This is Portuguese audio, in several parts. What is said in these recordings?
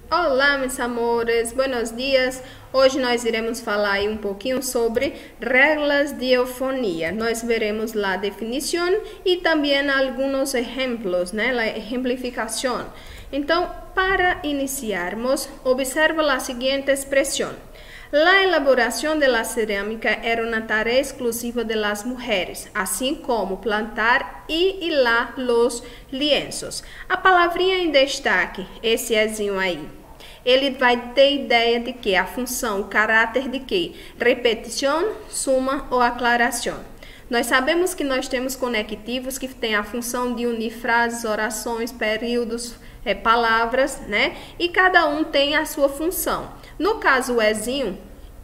Olá, meus amores, buenos dias. Hoje nós iremos falar aí um pouquinho sobre regras de eufonia. Nós veremos lá a definição e também alguns exemplos, né? A exemplificação. Então, para iniciarmos, observa a seguinte expressão. La elaboración de la cerámica era una tarea exclusiva de las mujeres, assim como plantar e hilar los lienzos. A palavrinha em destaque, esse ezinho aí, ele vai ter ideia de que? A função, o caráter de que? Repetição, suma ou aclaração. Nós sabemos que nós temos conectivos que têm a função de unir frases, orações, períodos, palavras, né? E cada um tem a sua função. No caso, o ezinho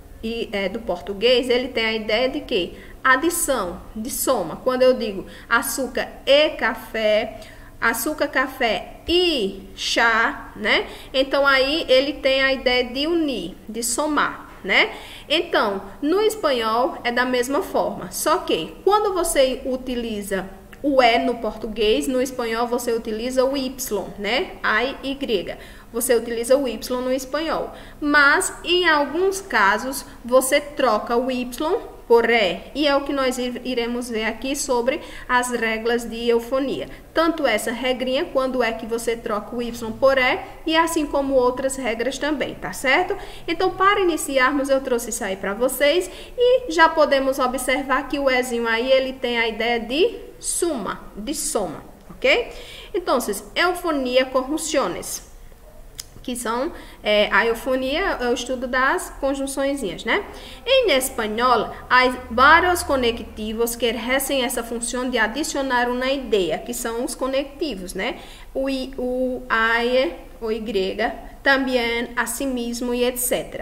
do português, ele tem a ideia de que? Adição, de soma. Quando eu digo açúcar e café, açúcar, café e chá, né? Então, aí ele tem a ideia de unir, de somar, né? Então, no espanhol é da mesma forma. Só que, quando você utiliza o E no português, no espanhol você utiliza o Y, né? A-Y. Você utiliza o Y no espanhol. Mas, em alguns casos, você troca o Y por E. E é o que nós iremos ver aqui sobre as regras de eufonia. Tanto essa regrinha, quando é que você troca o Y por E, e assim como outras regras também, tá certo? Então, para iniciarmos, eu trouxe isso aí para vocês. E já podemos observar que o Ezinho aí, ele tem a ideia de suma, de soma, ok? Então, eufonia conjunciones, que são a eufonia, é o estudo das conjunçõezinhas, né? Em espanhol, há vários conectivos que exercem essa função de adicionar uma ideia, que são os conectivos, né? O I, o AE, o Y, também, asimismo e etc.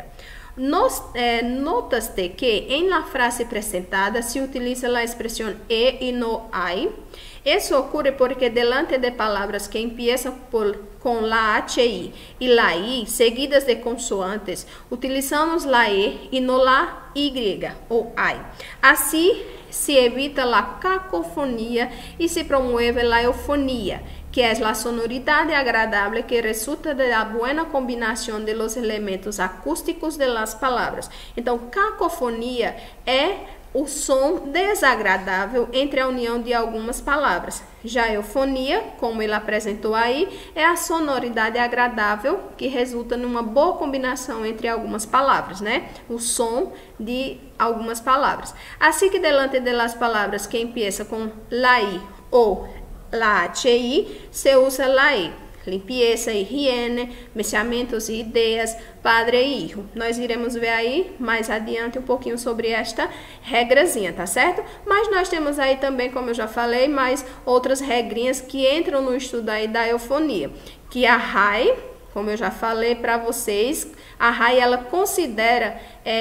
Notas de que en la frase presentada se utiliza la expresión y no hay. Eso ocurre porque delante de palabras que empiezan con la HI y la I, seguidas de consoantes, utilizamos la E y no la Y o I. Así se evita la cacofonía y se promueve la eufonía, que é a sonoridade agradável que resulta da boa combinação de los elementos acústicos de las palavras. Então, cacofonia é o som desagradável entre a união de algumas palavras. Já eufonia, como ele apresentou aí, é a sonoridade agradável que resulta numa boa combinação entre algumas palavras, né? O som de algumas palavras. Assim que delante de las palavras que empieza com la I ou la HI, se usa la E. Limpieza, higiene, mexamentos e ideias, padre e hijo. Nós iremos ver aí mais adiante um pouquinho sobre esta regrazinha, tá certo? Mas nós temos aí também, como eu já falei, mais outras regrinhas que entram no estudo aí da eufonia. Que a RAI, como eu já falei para vocês, a RAI ela considera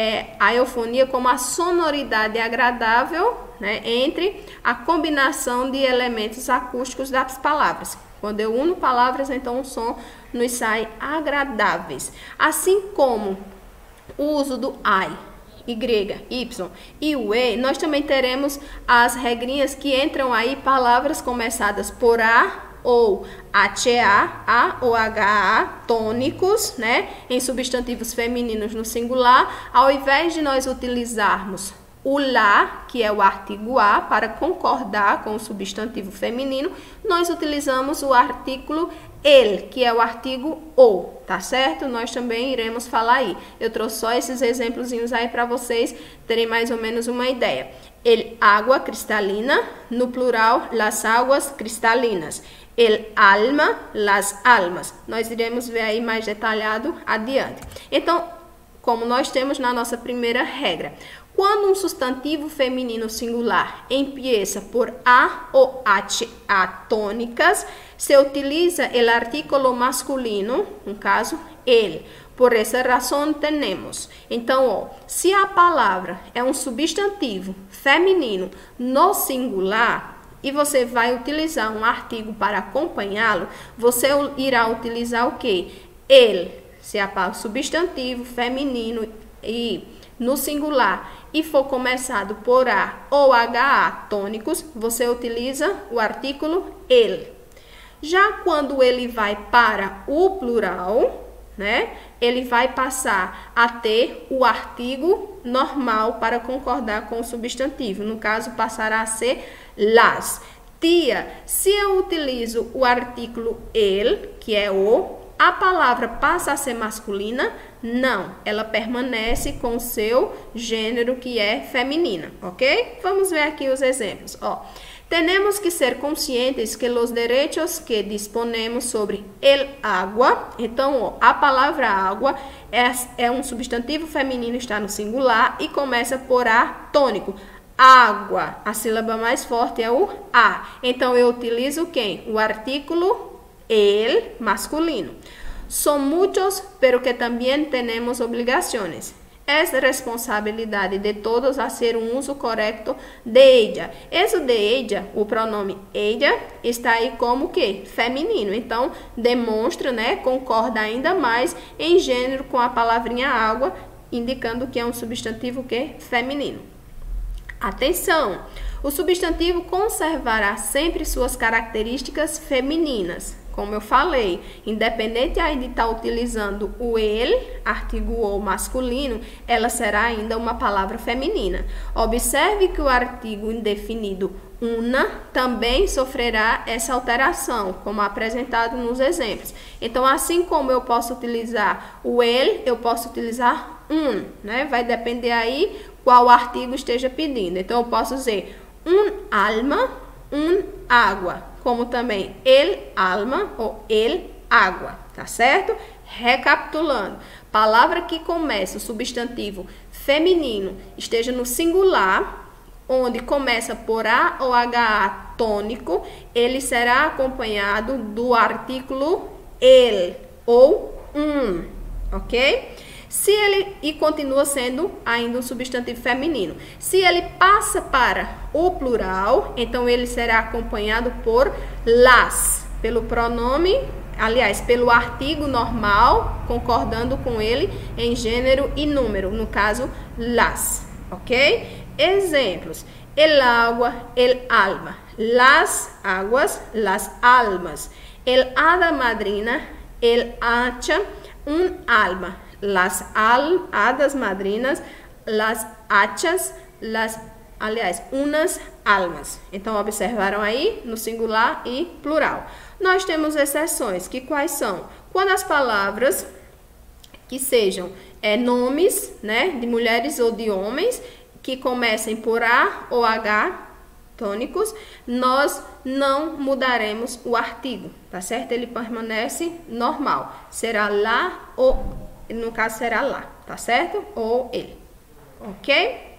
a eufonia como a sonoridade agradável, né, entre a combinação de elementos acústicos das palavras. Quando eu uno palavras, então o som nos sai agradáveis. Assim como o uso do I, Y, Y e o E, nós também teremos as regrinhas que entram aí palavras começadas por A ou HA, A ou HA, tônicos, né, em substantivos femininos no singular, ao invés de nós utilizarmos o lá, que é o artigo a, para concordar com o substantivo feminino, nós utilizamos o artículo el, que é o artigo o, tá certo? Nós também iremos falar aí. Eu trouxe só esses exemplozinhos aí para vocês terem mais ou menos uma ideia. El agua cristalina, no plural, las aguas cristalinas. El alma, las almas. Nós iremos ver aí mais detalhado adiante. Então, como nós temos na nossa primeira regra, quando um substantivo feminino singular empieza por A ou HA tônicas, se utiliza o artículo masculino, no caso, ele. Por essa razão, temos. Então, ó, se a palavra é um substantivo feminino no singular e você vai utilizar um artigo para acompanhá-lo, você irá utilizar o quê? Ele. Se é substantivo feminino e no singular e for começado por A ou HA tônicos, você utiliza o artículo ele. Já quando ele vai para o plural, né? Ele vai passar a ter o artigo normal para concordar com o substantivo. No caso, passará a ser las. Tia, se eu utilizo o artículo el, que é o, a palavra passa a ser masculina? Não, ela permanece com o seu gênero, que é feminina, ok? Vamos ver aqui os exemplos, ó. Tenemos que ser conscientes que os direitos que disponemos sobre el agua, então ó, a palavra água é um substantivo feminino, está no singular e começa por A tônico. Água, a sílaba mais forte é o A, então eu utilizo quem? O artículo el masculino. Son muchos, pero que también tenemos obligaciones. Es responsabilidad de todos hacer un uso correcto de ella. Eso de ella, o pronome ella, está aí como que? Feminino. Então, demonstra, né, concorda ainda mais em gênero com a palavrinha água, indicando que é um substantivo que? Feminino. Atenção! O substantivo conservará sempre suas características femininas. Como eu falei, independente aí de estar utilizando o ele, artigo ou masculino, ela será ainda uma palavra feminina. Observe que o artigo indefinido una também sofrerá essa alteração, como apresentado nos exemplos. Então, assim como eu posso utilizar o ele, eu posso utilizar un, né? Vai depender aí qual artigo esteja pedindo. Então, eu posso dizer un alma, un agua. Como também el alma ou el água, tá certo? Recapitulando, palavra que começa o substantivo feminino esteja no singular, onde começa por A ou HA tônico, ele será acompanhado do artículo el ou ok? Se ele, e continua sendo ainda um substantivo feminino. Se ele passa para o plural, então ele será acompanhado por las, pelo pronome, aliás, pelo artigo normal, concordando com ele em gênero e número, no caso, las, ok? Exemplos: el agua, el alma, las aguas, las almas, el hada madrina, el hacha, un alma. Las hadas madrinas, las hachas, unas almas. Então, observaram aí no singular e plural. Nós temos exceções, que quais são? Quando as palavras que sejam nomes, né, de mulheres ou de homens, que comecem por A ou H tônicos, nós não mudaremos o artigo, tá certo? Ele permanece normal. Será lá ou, no caso, será lá, tá certo? Ou ele, ok?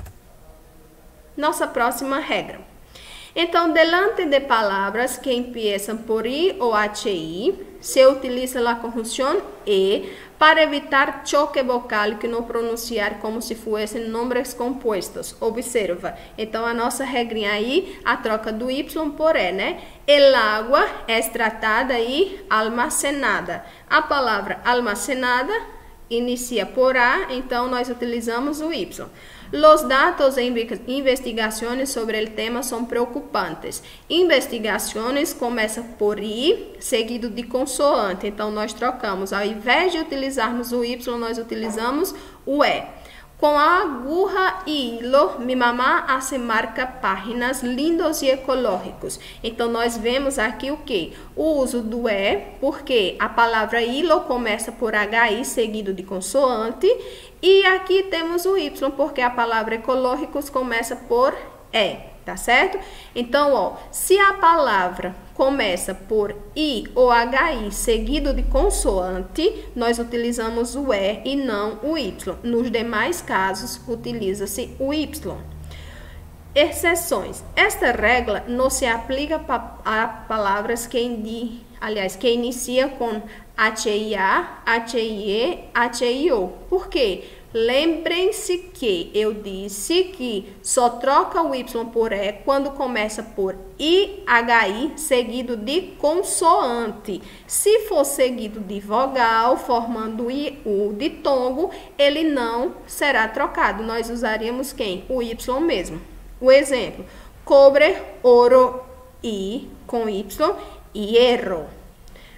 Nossa próxima regra. Então, delante de palavras que empiezam por I ou HI, se utiliza a conjunção E para evitar choque vocal que não pronunciar como se fossem nomes compostos. Observa. Então, a nossa regrinha aí, a troca do Y por E, né? El agua é tratada e almacenada. A palavra almacenada inicia por A, então nós utilizamos o Y. Los datos e investigações sobre o tema são preocupantes. Investigações começa por I, seguido de consoante. Então, nós trocamos. Ao invés de utilizarmos o Y, nós utilizamos o E. Com a agulha e hilo, mi mamá hace marca páginas lindos e ecológicos. Então, nós vemos aqui o que? O uso do E, porque a palavra hilo começa por HI, seguido de consoante. E aqui temos o Y, porque a palavra ecológicos começa por E, tá certo? Então, ó, se a palavra começa por I ou HI seguido de consoante, nós utilizamos o E e não o Y. Nos demais casos, utiliza-se o Y. Exceções. Esta regra não se aplica a palavras que iniciam com HIA, HIE, HIO. Por quê? Lembrem-se que eu disse que só troca o Y por E quando começa por IHI seguido de consoante. Se for seguido de vogal, formando o ditongo, ele não será trocado. Nós usaríamos quem? O Y mesmo. O exemplo: cobre, oro, I com Y, hierro.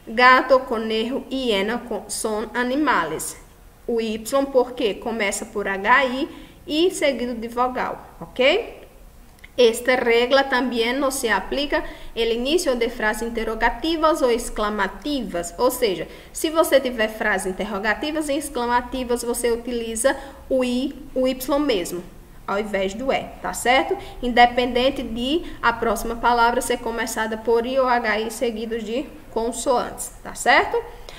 Gato, conejo e hiena são animais. O Y porque começa por HI e seguido de vogal, ok? Esta regra também não se aplica no início de frases interrogativas ou exclamativas, ou seja, se você tiver frases interrogativas e exclamativas, você utiliza o Y mesmo, ao invés do E, tá certo? Independente de a próxima palavra ser começada por I ou HI seguidos de consoantes, tá certo?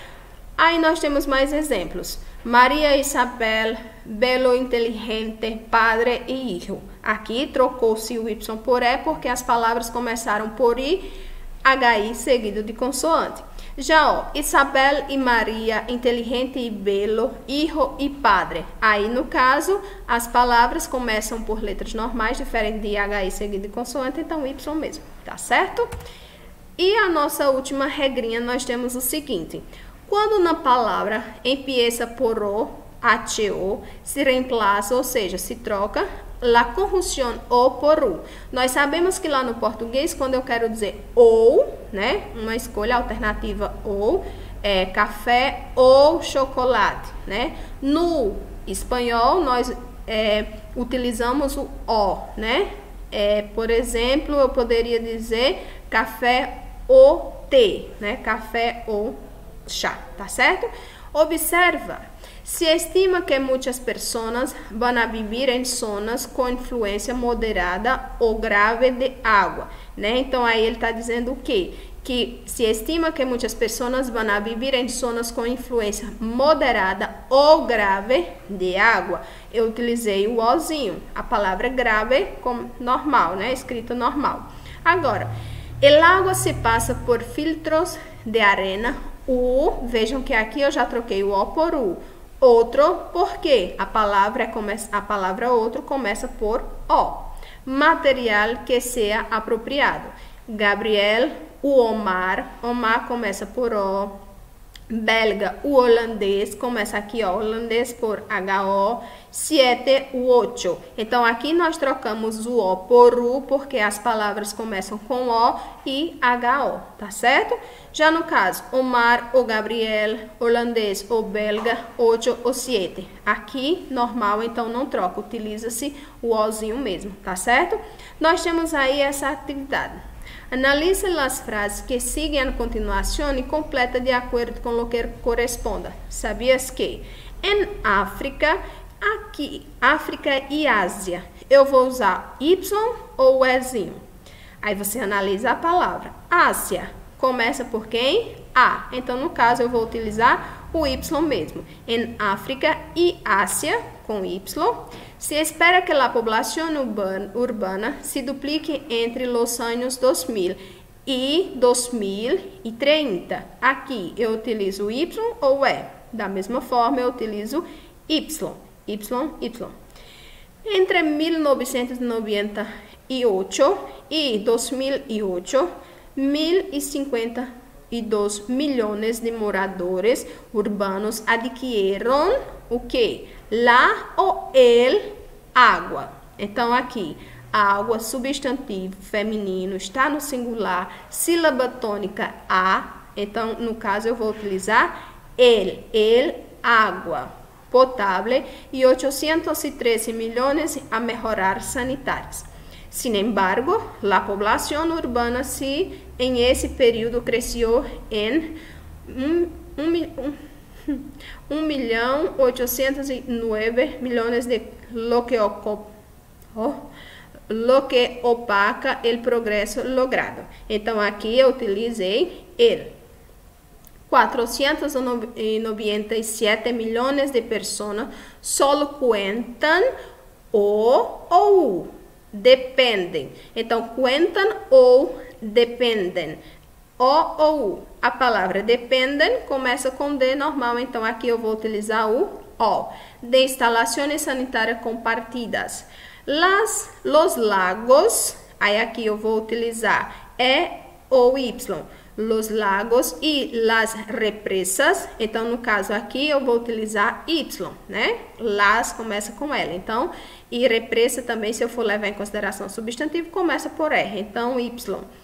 Aí nós temos mais exemplos. Maria Isabel, belo, inteligente, padre e hijo. Aqui trocou-se o Y por E porque as palavras começaram por I, HI seguido de consoante. Já, ó, Isabel e Maria, inteligente e belo, hijo e padre. Aí, no caso, as palavras começam por letras normais, diferente de HI seguido de consoante, então Y mesmo, tá certo? E a nossa última regrinha, nós temos o seguinte. Quando na palavra empieza por O, HO, se reemplaça, ou seja, se troca a conjunção O por U. Nós sabemos que lá no português, quando eu quero dizer ou, né, uma escolha alternativa ou, café ou chocolate, né? No espanhol, nós utilizamos o O, né? Por exemplo, eu poderia dizer café ou té, né? Café ou chá, tá certo? Observa, se estima que muitas pessoas vão a viver em zonas com influência moderada ou grave de água, né? Então aí ele está dizendo o quê? Que se estima que muitas pessoas vão a viver em zonas com influência moderada ou grave de água. Eu utilizei o ozinho, a palavra grave como normal, né? Escrito normal. Agora, el agua se passa por filtros de arena. Vejam que aqui eu já troquei o O por U. Outro, porque a palavra outro começa por O. Material que seja apropriado. Gabriel, o Omar começa por O. Belga, o holandês, começa aqui, ó, holandês por HO. 7, o 8. Então, aqui nós trocamos o O por U, porque as palavras começam com O e HO, tá certo? Já no caso, Omar ou Gabriel, holandês ou belga, 8 ou 7. Aqui, normal, então não troca, utiliza-se o Ozinho mesmo, tá certo? Nós temos aí essa atividade. Analise as frases que seguem a continuação e completa de acordo com o que corresponda. Sabias que em África, aqui, África e Ásia, eu vou usar Y ou Ezinho? Aí você analisa a palavra. Ásia começa por quem? A. Então, no caso, eu vou utilizar o Y mesmo. Em África e Ásia, com Y, se espera que a população urbana se duplique entre os anos 2000 e 2030. Aqui eu utilizo Y ou E. Da mesma forma, eu utilizo Y. Entre 1998 e 2008, 1.052 milhões de moradores urbanos adquiriram o que? La ou el água. Então, aqui, água, substantivo feminino, está no singular, sílaba tônica a. Então, no caso, eu vou utilizar el, água potável e 813 milhões a melhorar sanitários. Sin embargo, a população urbana em esse período cresceu em 1.809 milhões de lo que opaca o progresso logrado. Então, aqui eu utilizei el. 497 milhões de pessoas só contam ou dependem. Então, contam ou dependem. Ou. A palavra dependem começa com D normal, então aqui eu vou utilizar o O. De instalações sanitárias compartidas. Los lagos, aí aqui eu vou utilizar E ou Y. Los lagos e las represas, então no caso aqui eu vou utilizar Y, né? Las começa com L, então, e represa também, se eu for levar em consideração substantivo, começa por R, então Y.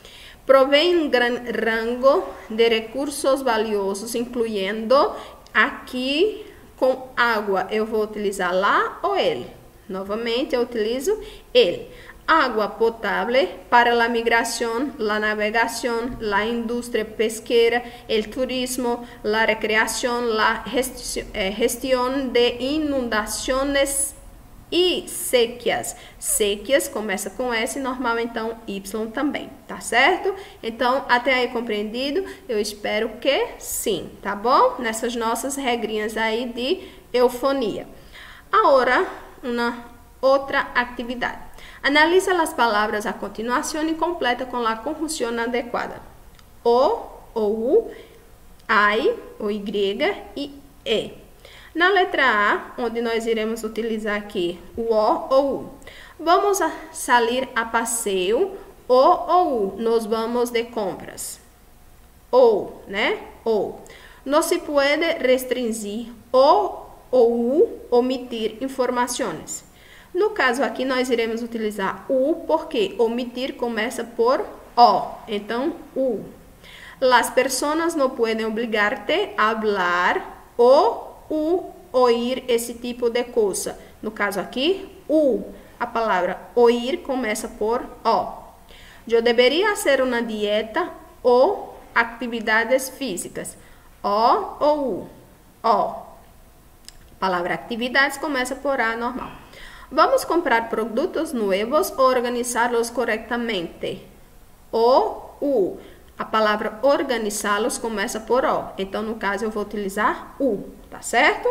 Provee um grande rango de recursos valiosos, incluindo aqui com água. Eu vou utilizar lá ou ele. Novamente, eu utilizo ele. Agua potable para la migración, la navegación, la industria pesquera, el turismo, la recreación, la gestión de inundaciones e sequias. Sequias começa com S, normal então Y também, tá certo? Então, até aí compreendido? Eu espero que sim, tá bom? Nessas nossas regrinhas aí de eufonia. Agora, uma outra atividade. Analisa as palavras a continuação e completa com a conjunção adequada. O, ou U, ai, ou Y e E. Na letra A, onde nós iremos utilizar aqui o ou U. Vamos sair a passeio, o ou U. Nós vamos de compras. Ou, né? Ou. Não se pode restringir o ou U, omitir informações. No caso aqui, nós iremos utilizar U, porque omitir começa por O. Então, U. Las personas no pueden obligarte a hablar o oír esse tipo de coisa. No caso aqui, U. A palavra oír começa por O. Eu deveria hacer uma dieta ou atividades físicas. O ou U. O. A palavra atividades começa por A normal. Vamos comprar produtos novos ou organizá-los corretamente. O, U. A palavra organizá-los começa por O. Então, no caso, eu vou utilizar U, tá certo?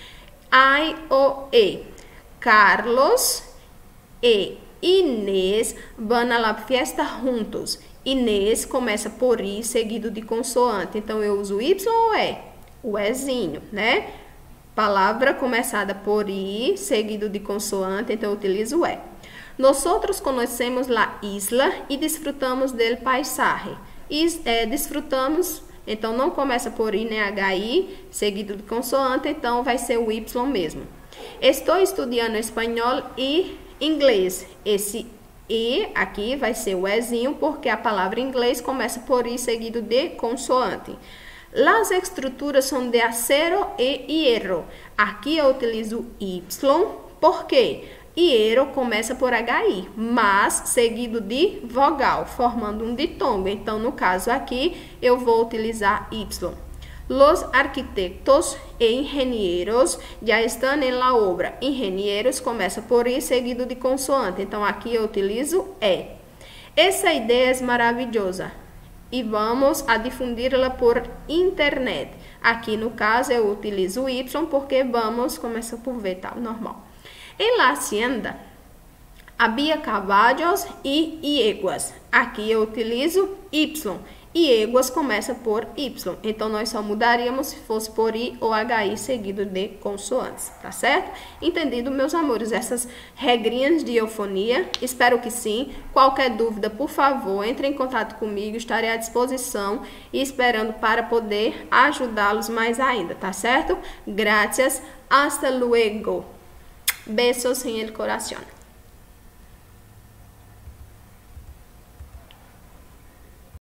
I ou E. Carlos e Inês vão a la fiesta juntos. Inês começa por I, seguido de consoante. Então, eu uso Y ou E? O Ezinho, né? Palavra começada por I, seguido de consoante, então eu utilizo o E. Nós conhecemos a isla e desfrutamos del paisaje. Desfrutamos, então não começa por I nem HI, seguido de consoante, então vai ser o Y mesmo. Estou estudando espanhol e inglês. Esse I aqui vai ser o Ezinho, porque a palavra inglês começa por I, seguido de consoante. Las estruturas são de acero e hierro. Aqui eu utilizo Y, porque hierro começa por HI, mas seguido de vogal, formando um ditongo. Então, no caso aqui, eu vou utilizar Y. Los arquitectos e engenheiros já estão em la obra. Engenheiros começa por I, seguido de consoante. Então, aqui eu utilizo E. Essa ideia é maravilhosa. E vamos a difundi-la por internet. Aqui no caso eu utilizo o Y porque vamos, começa por V, tá? Normal. Em la hacienda havia caballos e ieguas. Aqui eu utilizo Y. Ieguas começa por Y. Então nós só mudaríamos se fosse por I ou HI seguido de consoantes, tá certo? Entendido, meus amores, essas regrinhas de eufonia? Espero que sim. Qualquer dúvida, por favor, entre em contato comigo, estarei à disposição e esperando para poder ajudá-los mais ainda, tá certo? Gracias, hasta luego. Besos en el corazón.